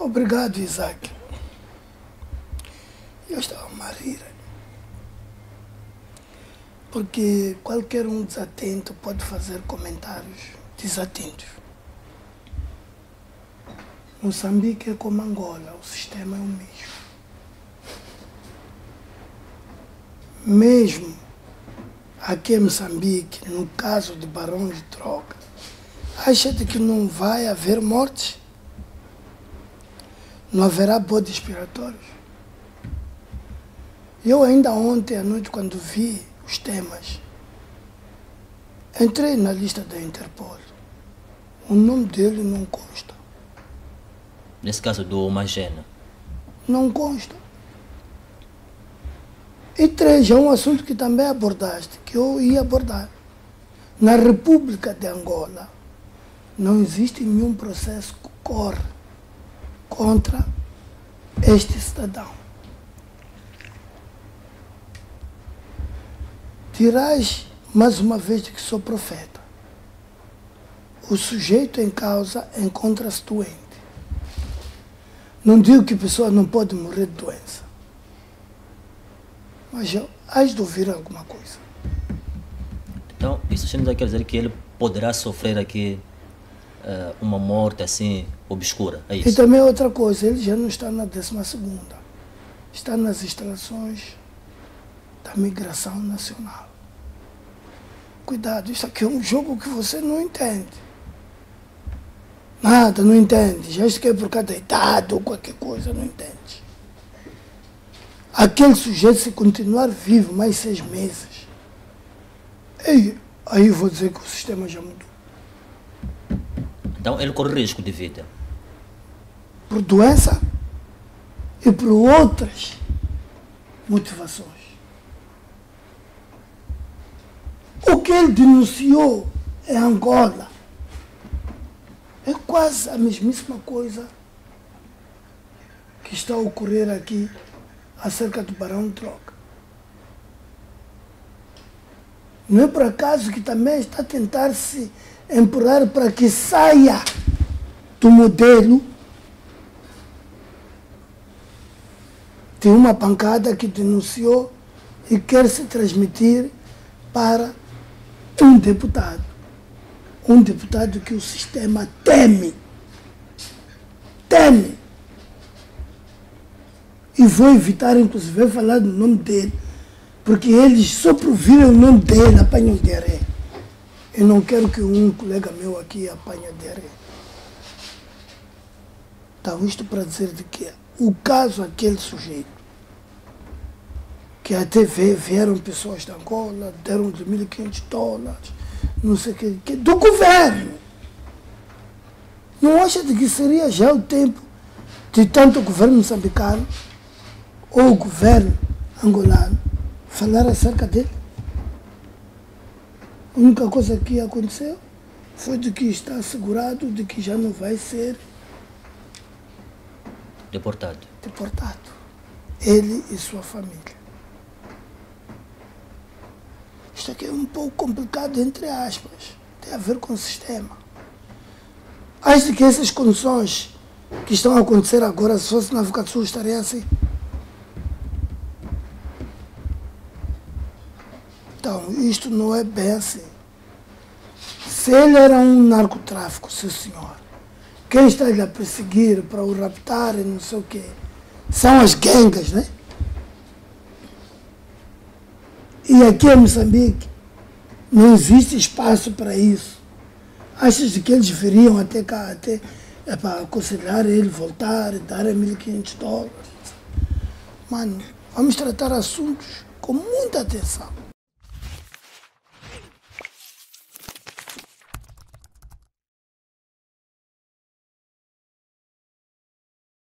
Obrigado, Isaac. Eu estava a rir. Porque qualquer um desatento pode fazer comentários desatentos. Moçambique é como Angola, o sistema é o mesmo. Mesmo aqui em Moçambique, no caso de barões de droga, acha de que não vai haver mortes? Não haverá bodes expiratórios? Eu ainda ontem à noite, quando vi os temas, entrei na lista da Interpol. O nome dele não consta. Nesse caso do Magena? Não consta. E três, é um assunto que também abordaste, que eu ia abordar. Na República de Angola, não existe nenhum processo que corre contra este cidadão. Dirás mais uma vez de que sou profeta. O sujeito em causa encontra-se doente. Não digo que a pessoa não pode morrer de doença. Mas hás de ouvir alguma coisa. Então, isso quer dizer que ele poderá sofrer aqui uma morte assim obscura, é isso? E também outra coisa, ele já não está na 12ª. Está nas instalações da migração nacional. Cuidado, isso aqui é um jogo que você não entende. Nada, não entende. Já esquece por cá deitado ou qualquer coisa, não entende. Aquele sujeito, se continuar vivo mais 6 meses, aí eu vou dizer que o sistema já mudou. Então ele corre risco de vida? Por doença e por outras motivações. O que ele denunciou em Angola é quase a mesmíssima coisa que está a ocorrer aqui acerca do barão de droga. Não é por acaso que também está a tentar se empurrar para que saia do modelo de uma bancada que denunciou e quer se transmitir para um deputado. Um deputado que o sistema teme. Teme. E vou evitar, inclusive, falar do nome dele, porque eles, só por ouvir o nome dele, apanham diarreia. Eu não quero que um colega meu aqui apanhe diarreia. Então, isto para dizer de que o caso aquele sujeito, que até vieram pessoas de Angola, deram $2.500, não sei o que, do governo. Não acha de que seria já o tempo de tanto o governo moçambicano ou o governo angolano falar acerca dele? A única coisa que aconteceu foi de que está assegurado de que já não vai ser deportado. Ele e sua família. Isto aqui é um pouco complicado, entre aspas. Tem a ver com o sistema. Acho que essas condições que estão a acontecer agora, se fosse na África do Sul, estaria assim. Então, isto não é bem assim. Se ele era um narcotráfico, sim senhor, quem está-lhe a perseguir para o raptar e não sei o quê, são as gangues, né? E aqui em Moçambique não existe espaço para isso. Achas que eles viriam até cá, para aconselhar ele voltar e dar $1.500? Mano, vamos tratar assuntos com muita atenção.